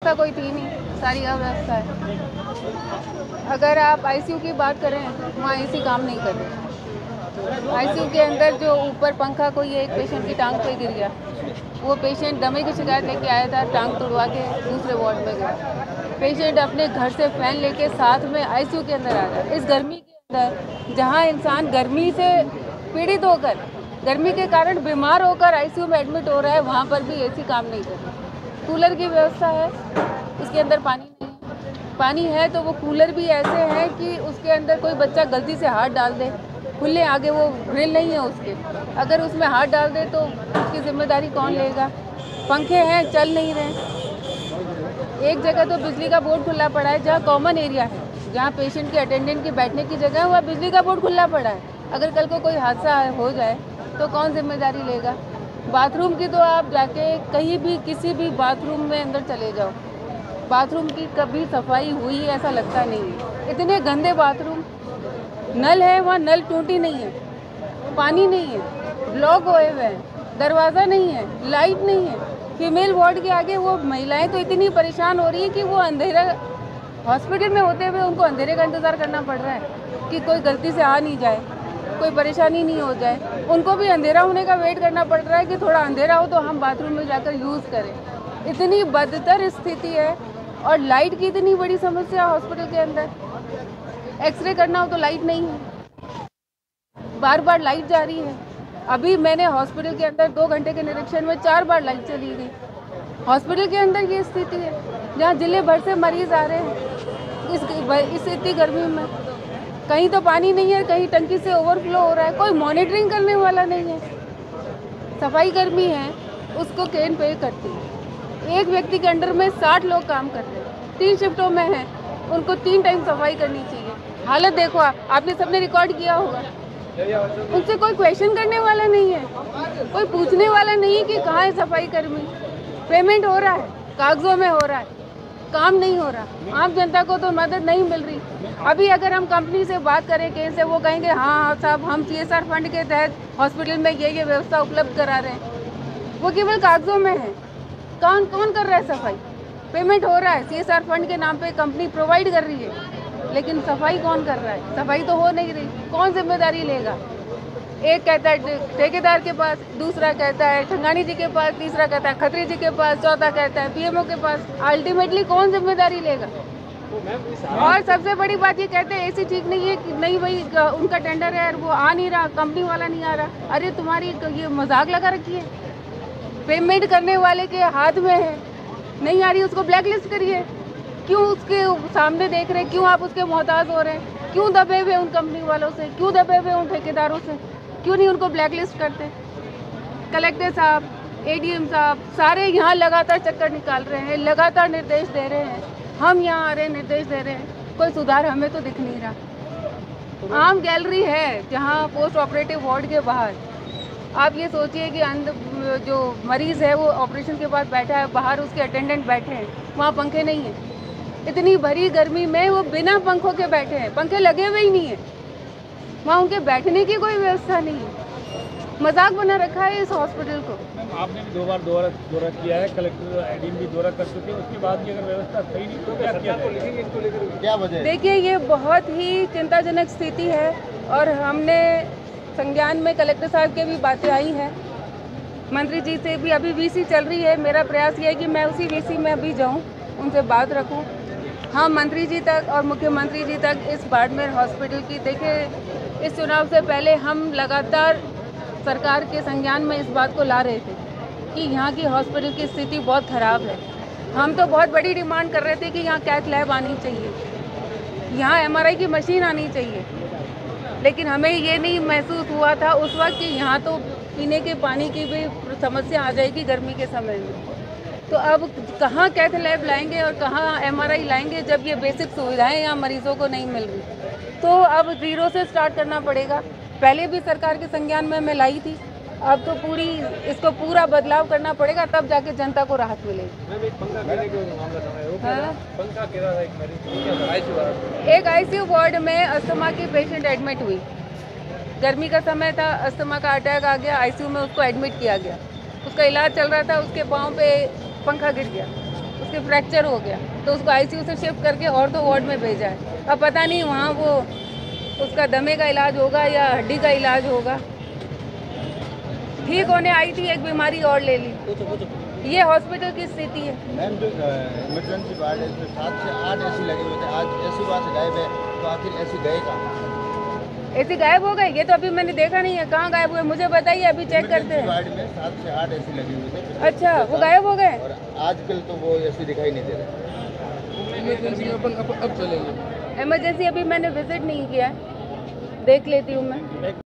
व्यवस्था कोई थी नहीं, सारी अव्यवस्था है। अगर आप आईसीयू की बात करें, वहाँ एसी काम नहीं कर रहे। आईसीयू के अंदर जो ऊपर पंखा, कोई एक पेशेंट की टांग पे गिर गया, वो पेशेंट दमे की शिकायत लेके आया था, टांग तोड़वा के दूसरे वार्ड में गया। पेशेंट अपने घर से फैन लेके साथ में आईसीयू के अंदर आ रहा है। इस गर्मी के अंदर जहाँ इंसान गर्मी से पीड़ित होकर, गर्मी के कारण बीमार होकर आईसीयू में एडमिट हो रहा है, वहाँ पर भी एसी काम नहीं कर रहा। कूलर की व्यवस्था है, उसके अंदर पानी नहीं है। पानी है तो वो कूलर भी ऐसे हैं कि उसके अंदर कोई बच्चा गलती से हाथ डाल दे, खुले आगे वो ग्रिल नहीं है उसके, अगर उसमें हाथ डाल दे तो उसकी जिम्मेदारी कौन लेगा। पंखे हैं, चल नहीं रहे। एक जगह तो बिजली का बोर्ड खुला पड़ा है, जहाँ कॉमन एरिया है, जहाँ पेशेंट के अटेंडेंट की बैठने की जगह है, वहाँ बिजली का बोर्ड खुला पड़ा है। अगर कल को कोई हादसा हो जाए तो कौन जिम्मेदारी लेगा। बाथरूम की तो आप जाके कहीं भी किसी भी बाथरूम में अंदर चले जाओ, बाथरूम की कभी सफाई हुई ऐसा लगता नहीं है। इतने गंदे बाथरूम, नल है वहाँ नल टूटी नहीं है, पानी नहीं है, ब्लॉक हुए हुए हैं, दरवाज़ा नहीं है, लाइट नहीं है। फीमेल वार्ड के आगे वो महिलाएं तो इतनी परेशान हो रही है कि वो अंधेरा, हॉस्पिटल में होते हुए उनको अंधेरे का इंतज़ार करना पड़ रहा है कि कोई गलती से आ नहीं जाए, कोई परेशानी नहीं हो जाए। उनको भी अंधेरा होने का वेट करना पड़ रहा है कि थोड़ा अंधेरा हो तो हम बाथरूम में जाकर यूज़ करें। इतनी बदतर स्थिति है। और लाइट की इतनी बड़ी समस्या हॉस्पिटल के अंदर, एक्सरे करना हो तो लाइट नहीं है, बार बार लाइट जा रही है। अभी मैंने हॉस्पिटल के अंदर 2 घंटे के निरीक्षण में 4 बार लाइट चली गई। हॉस्पिटल के अंदर ये स्थिति है, जहाँ जिले भर से मरीज आ रहे हैं इस इतनी गर्मी में। कहीं तो पानी नहीं है, कहीं टंकी से ओवरफ्लो हो रहा है, कोई मॉनिटरिंग करने वाला नहीं है। सफाई कर्मी है, उसको कैन पे करती है। एक व्यक्ति के अंडर में 60 लोग काम कर रहे हैं, 3 शिफ्टों में हैं, उनको 3 टाइम सफाई करनी चाहिए। हालत देखो, आपने सबने रिकॉर्ड किया होगा। उनसे कोई क्वेश्चन करने वाला नहीं है, कोई पूछने वाला नहीं है कि कहाँ है सफाई कर्मी। पेमेंट हो रहा है, कागजों में हो रहा है, काम नहीं हो रहा। आम जनता को तो मदद नहीं मिल रही। अभी अगर हम कंपनी से बात करें केस से, वो कहेंगे हाँ साहब हम CSR फंड के तहत हॉस्पिटल में ये व्यवस्था उपलब्ध करा रहे हैं। वो केवल कागजों में है। कौन कर रहा है सफाई? पेमेंट हो रहा है, CSR फंड के नाम पे कंपनी प्रोवाइड कर रही है, लेकिन सफाई कौन कर रहा है? सफाई तो हो नहीं रही। कौन जिम्मेदारी लेगा? एक कहता है ठेकेदार के पास, दूसरा कहता है ठंगानी जी के पास, तीसरा कहता है खत्री जी के पास, चौथा कहता है PMO के पास। अल्टीमेटली कौन जिम्मेदारी लेगा? और सबसे बड़ी बात ये कहते हैं एसी ठीक नहीं है, कि नहीं भाई उनका टेंडर है, वो आ नहीं रहा, कंपनी वाला नहीं आ रहा। अरे तुम्हारी ये मजाक लगा रखी है। पेमेंट करने वाले के हाथ में है, नहीं आ रही उसको ब्लैक लिस्ट करिए। क्यों उसके सामने देख रहे हैं? क्यों आप उसके मोहताज हो रहे हैं? क्यों दबे हुए उन कंपनी वालों से? क्यों दबे हुए उन ठेकेदारों से? क्यों नहीं उनको ब्लैक लिस्ट करते? कलेक्टर साहब, ADM साहब, सारे यहाँ लगातार चक्कर निकाल रहे हैं, लगातार निर्देश दे रहे हैं। हम यहाँ आ रहे हैं, निर्देश दे रहे हैं, कोई सुधार हमें तो दिख नहीं रहा। आम गैलरी है जहाँ पोस्ट ऑपरेटिव वार्ड के बाहर, आप ये सोचिए कि अंदर जो मरीज़ है वो ऑपरेशन के बाद बैठा है, बाहर उसके अटेंडेंट बैठे हैं, वहाँ पंखे नहीं हैं। इतनी भरी गर्मी में वो बिना पंखों के बैठे हैं, पंखे लगे हुए ही नहीं है, वहाँ उनके बैठने की कोई व्यवस्था नहीं है। मजाक बना रखा है इस हॉस्पिटल को। आपने भी 2 बार दौरा किया है, कलेक्टर ADM भी दौरा कर चुके हैं, उसके बाद भी अगर व्यवस्था सही नहीं तो क्या किया जाएगा? इसको लेकर क्या वजह है? देखिए, ये बहुत ही चिंताजनक स्थिति है और हमने संज्ञान में कलेक्टर साहब के भी बातें आई हैं, मंत्री जी से भी। अभी VC चल रही है, मेरा प्रयास ये है कि मैं उसी VC में अभी जाऊं, उनसे बात रखूं। हाँ, मंत्री जी तक और मुख्यमंत्री जी तक इस बाड़मेर हॉस्पिटल की, देखिए इस चुनाव से पहले हम लगातार सरकार के संज्ञान में इस बात को ला रहे थे कि यहाँ की हॉस्पिटल की स्थिति बहुत ख़राब है। हम तो बहुत बड़ी डिमांड कर रहे थे कि यहाँ कैथ लैब आनी चाहिए, यहाँ MRI की मशीन आनी चाहिए, लेकिन हमें ये नहीं महसूस हुआ था उस वक्त कि यहाँ तो पीने के पानी की भी समस्या आ जाएगी गर्मी के समय में। तो अब कहाँ कैथ लैब लाएंगे और कहाँ MRI लाएंगे जब ये बेसिक सुविधाएं यहाँ मरीजों को नहीं मिल रही। तो अब 0 से स्टार्ट करना पड़ेगा। पहले भी सरकार के संज्ञान में मैं लाई थी, अब तो इसको पूरा बदलाव करना पड़ेगा, तब जाके जनता को राहत मिलेगी। एक ICU वार्ड में अस्थमा की पेशेंट एडमिट हुई, गर्मी का समय था, अस्थमा का अटैक आ गया, ICU में उसको एडमिट किया गया, उसका इलाज चल रहा था, उसके पाँव पे पंखा गिर गया, उसके फ्रैक्चर हो गया, तो उसको आईसीयू से शिफ्ट करके ऑर्थो वार्ड में भेजा है। अब पता नहीं वहाँ वो उसका दमे का इलाज होगा या हड्डी का इलाज होगा। ठीक होने आई थी, एक बीमारी और ले ली। ये हॉस्पिटल की स्थिति है। मैम, जो इमरजेंसी वार्ड है इसमें 7 से 8 एसी लगे हुए थे, आज एसी वहाँ से गायब है, तो आखिर एसी गए कहाँ? एसी गायब हो गए? ये तो अभी मैंने देखा नहीं है, कहाँ गायब हुए मुझे बताइए, अभी चेक करते हैं। वार्ड में 7 से 8 एसी लगे हुए थे। अच्छा, वो गायब हो गए? और आजकल तो वो एसी दिखाई नहीं दे रहे। इमरजेंसी में अपन अब चलेंगे। इमरजेंसी अभी मैंने विजिट नहीं किया है, देख लेती हूँ मैं।